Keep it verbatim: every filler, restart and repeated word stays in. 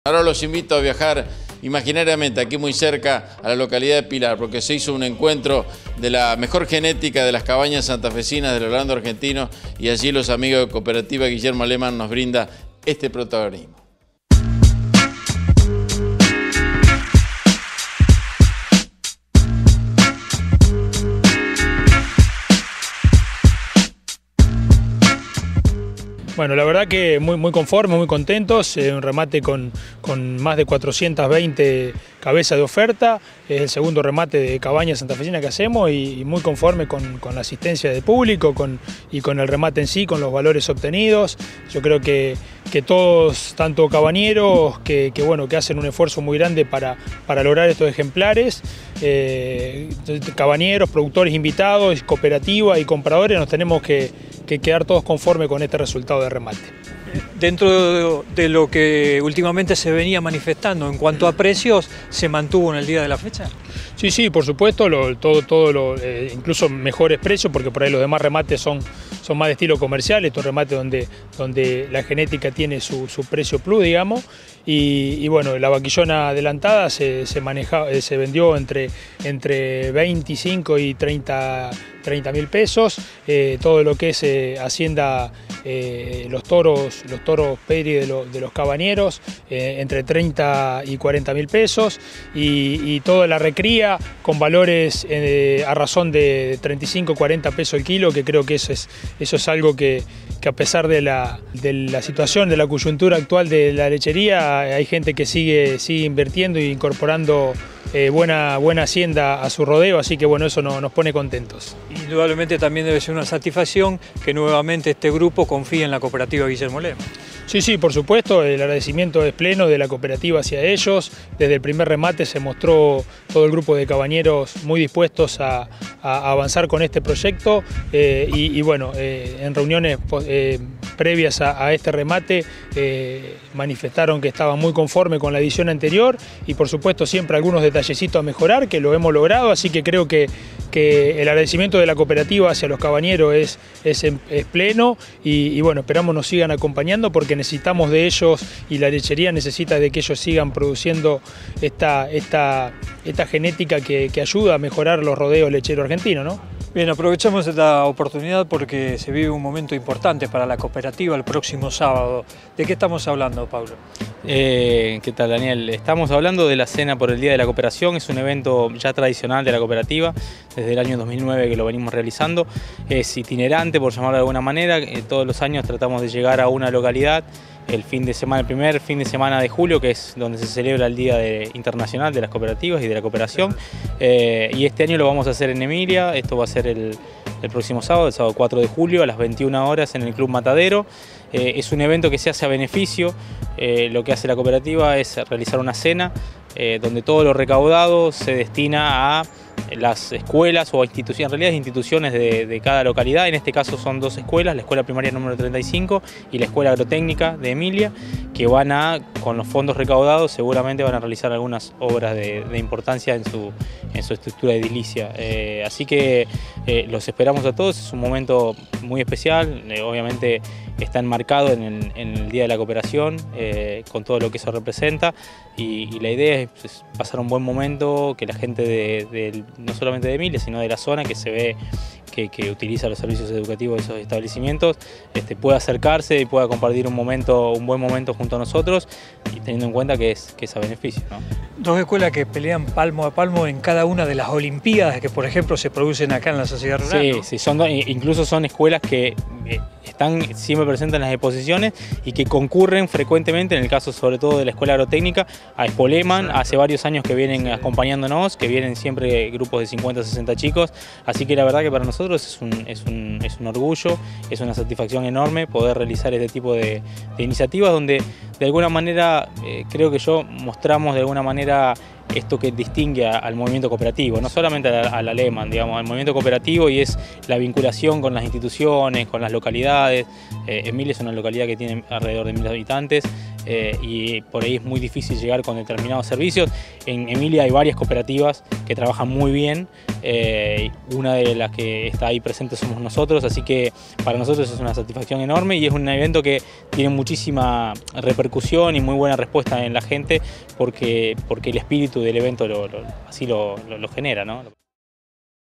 Ahora los invito a viajar imaginariamente aquí muy cerca a la localidad de Pilar, porque se hizo un encuentro de la mejor genética de las cabañas santafesinas del Orlando argentino y allí los amigos de Cooperativa Guillermo Alemán nos brinda este protagonismo. Bueno, la verdad que muy, muy conformes, muy contentos, eh, un remate con, con más de cuatrocientas veinte cabezas de oferta, es el segundo remate de cabañas santafesinas que hacemos y, y muy conforme con, con la asistencia del público con, y con el remate en sí, con los valores obtenidos. Yo creo que, que todos, tanto cabañeros que, que, bueno, que hacen un esfuerzo muy grande para, para lograr estos ejemplares, eh, cabañeros, productores invitados, cooperativa y compradores, nos tenemos que, que quedar todos conformes con este resultado de remate. Dentro de lo que últimamente se venía manifestando en cuanto a precios, ¿se mantuvo en el día de la fecha? Sí, sí, por supuesto, lo, todo, todo lo, eh, incluso mejores precios, porque por ahí los demás remates son, son más de estilo comercial, estos remates donde, donde la genética tiene su, su precio plus, digamos, y, y bueno, la vaquillona adelantada se, se, maneja, eh, se vendió entre, entre veinticinco y treinta mil pesos, eh, todo lo que es eh, hacienda, eh, los toros, los toros peri de, lo, de los cabañeros, eh, entre treinta y cuarenta mil pesos, y, y toda la recría con valores eh, a razón de treinta y cinco, cuarenta pesos el kilo, que creo que eso es, eso es algo que, que a pesar de la, de la situación, de la coyuntura actual de la lechería, hay gente que sigue, sigue invirtiendo e incorporando eh, buena, buena hacienda a su rodeo, así que bueno, eso no, nos pone contentos. Indudablemente también debe ser una satisfacción que nuevamente este grupo confíe en la cooperativa Guillermo Alemán. Sí, sí, por supuesto, el agradecimiento es pleno de la cooperativa hacia ellos. Desde el primer remate se mostró todo el grupo de cabañeros muy dispuestos a, a avanzar con este proyecto eh, y, y bueno, eh, en reuniones eh, previas a, a este remate eh, manifestaron que estaban muy conformes con la edición anterior y por supuesto siempre algunos detallecitos a mejorar, que lo hemos logrado, así que creo que, que el agradecimiento de la cooperativa hacia los cabañeros es, es, es pleno y, y bueno, esperamos nos sigan acompañando porque necesitamos de ellos y la lechería necesita de que ellos sigan produciendo esta, esta, esta genética que, que ayuda a mejorar los rodeos lecheros argentinos, ¿no? Bien, aprovechamos esta oportunidad porque se vive un momento importante para la cooperativa el próximo sábado. ¿De qué estamos hablando, Pablo? Eh, ¿Qué tal, Daniel? Estamos hablando de la Cena por el Día de la Cooperación. Es un evento ya tradicional de la cooperativa, desde el año dos mil nueve que lo venimos realizando. Es itinerante, por llamarlo de alguna manera. Eh, todos los años tratamos de llegar a una localidad el fin de semana, el primer fin de semana de julio, que es donde se celebra el Día de, Internacional de las Cooperativas y de la Cooperación. Eh, y este año lo vamos a hacer en Emilia. Esto va a ser el, el próximo sábado, el sábado cuatro de julio, a las veintiuna horas en el Club Matadero. Eh, es un evento que se hace a beneficio. Eh, lo que hace la cooperativa es realizar una cena eh, donde todo lo recaudado se destina a las escuelas o instituciones, en realidad instituciones de, de cada localidad. En este caso son dos escuelas, la escuela primaria número treinta y cinco y la escuela agrotécnica de Emilia, que van a, con los fondos recaudados, seguramente van a realizar algunas obras de, de importancia en su, en su estructura edilicia. Eh, así que eh, los esperamos a todos, es un momento muy especial, eh, obviamente está enmarcado en el, en el Día de la Cooperación, eh, con todo lo que eso representa, y, y la idea es pues, pasar un buen momento, que la gente de, de, no solamente de Emilia, sino de la zona que se ve que, que utiliza los servicios educativos de esos establecimientos, este, pueda acercarse y pueda compartir un momento, un buen momento junto a nosotros, y teniendo en cuenta que es, que es a beneficio, ¿no? Dos escuelas que pelean palmo a palmo en cada una de las olimpiadas que, por ejemplo, se producen acá en la sociedad rural. Sí, ¿no? sí, son dos, incluso son escuelas que eh, están siempre presentes en las exposiciones y que concurren frecuentemente, en el caso sobre todo de la escuela agrotécnica, a Expoleman. Hace varios años que vienen acompañándonos, que vienen siempre grupos de cincuenta, sesenta chicos, así que la verdad que para nosotros es un, es un, es un orgullo, es una satisfacción enorme poder realizar este tipo de, de iniciativas donde de alguna manera eh, creo que yo mostramos de alguna manera esto que distingue a, al movimiento cooperativo, no solamente al Alemán, digamos, al movimiento cooperativo, y es la vinculación con las instituciones, con las localidades. Eh, Emilia es una localidad que tiene alrededor de mil habitantes, eh, y por ahí es muy difícil llegar con determinados servicios. En Emilia hay varias cooperativas que trabajan muy bien, eh, una de las que está ahí presente somos nosotros, así que para nosotros es una satisfacción enorme y es un evento que tiene muchísima repercusión y muy buena respuesta en la gente porque, porque el espíritu del evento lo, lo, así lo, lo, lo genera, ¿no?